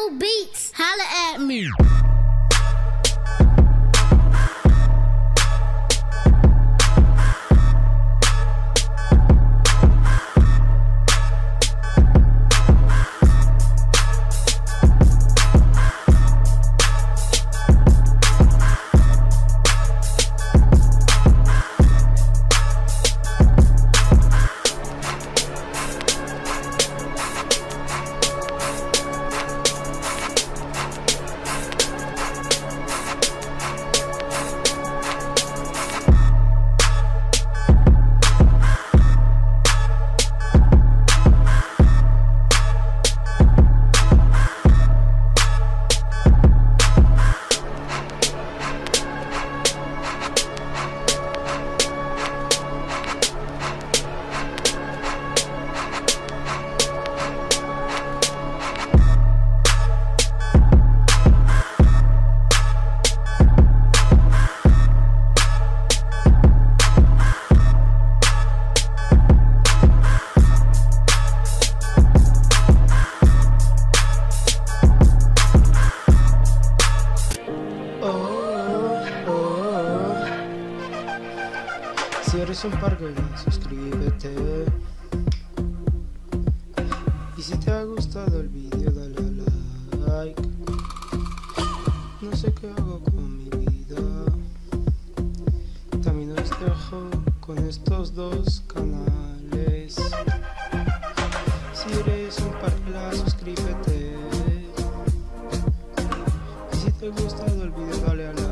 Rebel Beats, holla at me. Si eres un parguela, suscríbete. Y si te ha gustado el vídeo, dale a like. No sé qué hago con mi vida. También os dejo con estos dos canales. Si eres un parguela, suscríbete. Y si te ha gustado el vídeo, dale a like.